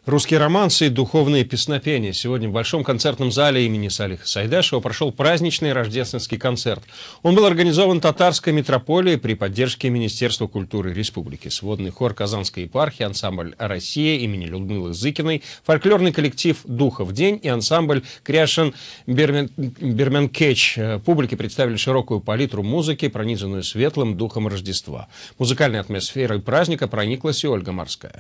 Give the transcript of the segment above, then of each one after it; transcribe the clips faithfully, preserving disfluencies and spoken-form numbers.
Русские романсы и духовные песнопения. Сегодня в Большом концертном зале имени Салиха Сайдашева прошел праздничный рождественский концерт. Он был организован татарской митрополией при поддержке Министерства культуры Республики. Сводный хор Казанской епархии, ансамбль «Россия» имени Людмилы Зыкиной, фольклорный коллектив «Духов день» и ансамбль «Кряшен Бермен... Берменкеч». Публике представили широкую палитру музыки, пронизанную светлым духом Рождества. Музыкальной атмосферой праздника прониклась и Ольга Морская.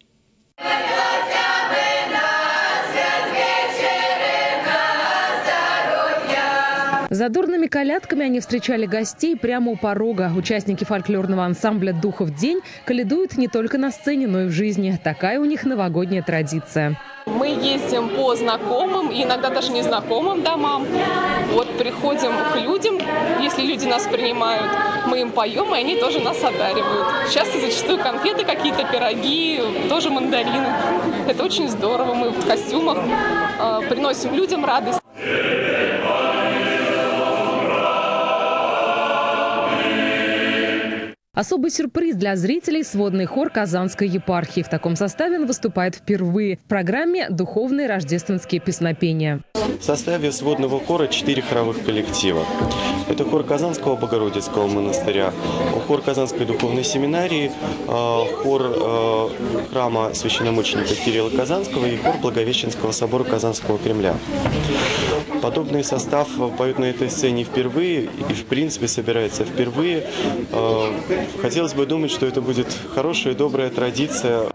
Задорными колядками они встречали гостей прямо у порога. Участники фольклорного ансамбля «Духов день» колядуют не только на сцене, но и в жизни. Такая у них новогодняя традиция. Мы ездим по знакомым и иногда даже незнакомым домам. Вот приходим к людям, если люди нас принимают, мы им поем, и они тоже нас одаривают. Часто зачастую конфеты какие-то, пироги, тоже мандарины. Это очень здорово. Мы в костюмах э, приносим людям радость. Особый сюрприз для зрителей – сводный хор Казанской епархии. В таком составе он выступает впервые в программе «Духовные рождественские песнопения». В составе сводного хора четыре хоровых коллектива. Это хор Казанского Богородицкого монастыря, хор Казанской духовной семинарии, хор храма священномученика Кирилла Казанского и хор Благовещенского собора Казанского Кремля. Подобный состав поют на этой сцене впервые и, в принципе, собирается впервые. Хотелось бы думать, что это будет хорошая и добрая традиция.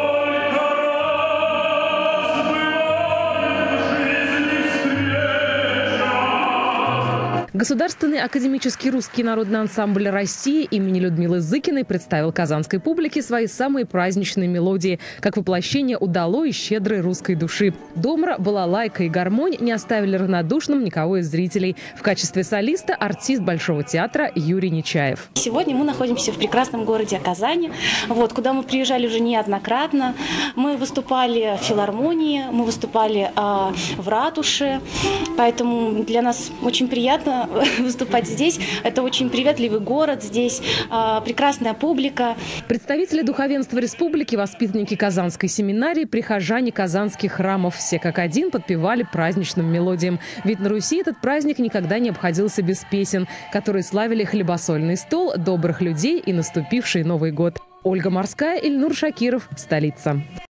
Государственный академический русский народный ансамбль «России» имени Людмилы Зыкиной представил казанской публике свои самые праздничные мелодии, как воплощение удалой и щедрой русской души. Домра, балалайка и гармонь не оставили равнодушным никого из зрителей. В качестве солиста артист Большого театра Юрий Нечаев. Сегодня мы находимся в прекрасном городе Казани, вот, куда мы приезжали уже неоднократно. Мы выступали в филармонии, мы выступали э, в ратуше, поэтому для нас очень приятно выступать здесь. Это очень приветливый город, здесь э, прекрасная публика. Представители духовенства республики, воспитанники Казанской семинарии, прихожане казанских храмов все как один подпевали праздничным мелодиям. Ведь на Руси этот праздник никогда не обходился без песен, которые славили хлебосольный стол, добрых людей и наступивший Новый год. Ольга Морская, Ильнур Шакиров, столица.